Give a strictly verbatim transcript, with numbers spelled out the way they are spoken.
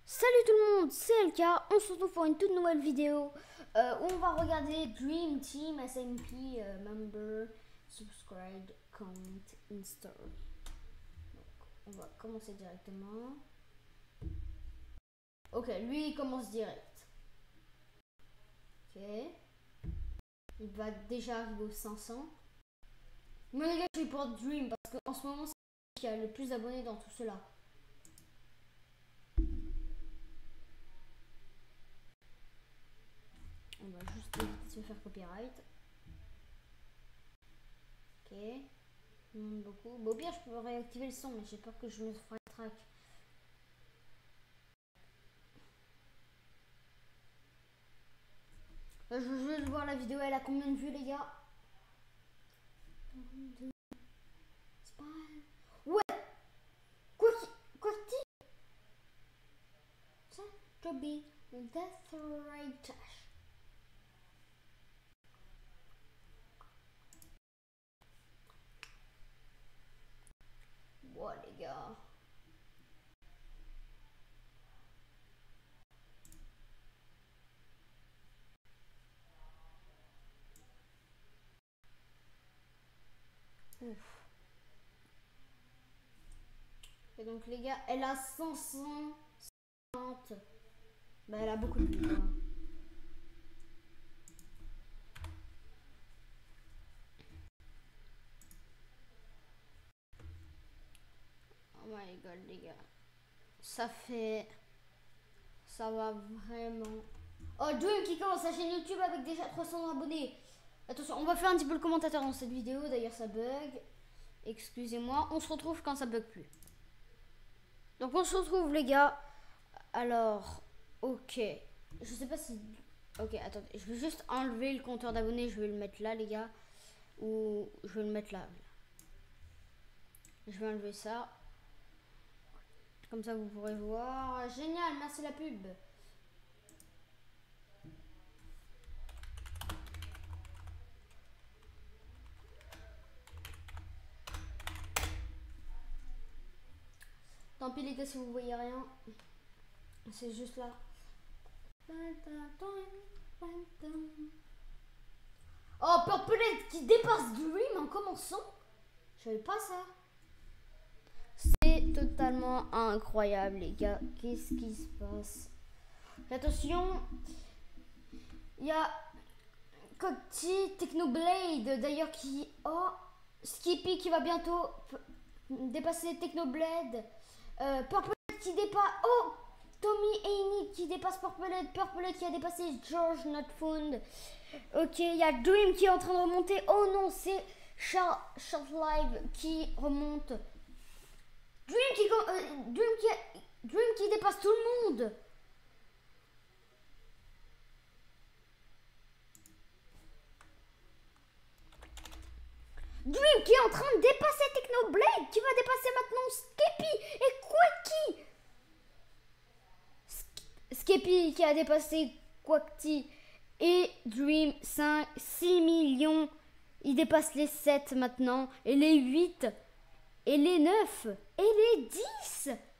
Salut tout le monde, c'est L K, on se retrouve pour une toute nouvelle vidéo euh, où on va regarder Dream Team S M P euh, Member Subscribe Comment Install. Donc on va commencer directement. Ok, lui il commence direct. Ok. Il va déjà arriver aux cinq cents. Mais les gars, je vais pour Dream parce qu'en ce moment c'est lui qui a le plus d'abonnés dans tout cela. On va juste éviter de se faire copyright. Ok. Il monte beaucoup. Bon, au pire, je peux réactiver le son, mais j'ai peur que je me fasse track. Je veux juste voir la vidéo, elle a combien de vues, les gars? Ouais. Quoi qui... Quoi qui... Ça, Toby. That's right. Ouais, les gars. Ouf. Et donc, les gars, elle a cinq cent cinquante. Bah, elle a beaucoup de vues, quoi. Oh my god, les gars. Ça fait... Ça va vraiment... Oh, Dream qui commence sa chaîne YouTube avec déjà trois cents abonnés. Attention, on va faire un petit peu le commentateur dans cette vidéo. D'ailleurs, ça bug. Excusez-moi. On se retrouve quand ça bug plus. Donc, on se retrouve, les gars. Alors, ok. Je sais pas si... Ok, attendez. Je vais juste enlever le compteur d'abonnés. Je vais le mettre là, les gars. Ou je vais le mettre là. Je vais enlever ça. Comme ça, vous pourrez voir. Génial, merci la pub. Tant pis les gars si vous voyez rien. C'est juste là. Oh, Purplehead qui dépasse Dream en commençant. Je savais pas ça. C'est totalement incroyable les gars. Qu'est-ce qui se passe? Attention. Il y a Coty Technoblade d'ailleurs qui... Oh, Skippy qui va bientôt dépasser Technoblade. Euh, Purplehead qui dépasse... Oh, Tommy Ainey qui dépasse Purplehead. Purplehead qui a dépassé George Not Found. Ok, il y a Dream qui est en train de remonter. Oh non, c'est Short Live qui remonte. Dream qui, euh, Dream, qui, Dream qui dépasse tout le monde. Dream qui est en train de dépasser Technoblade, qui va dépasser maintenant Skippy et Quacky. Skippy qui a dépassé Quacky et Dream cinq, six millions. Il dépasse les sept maintenant et les huit et les neuf et les dix.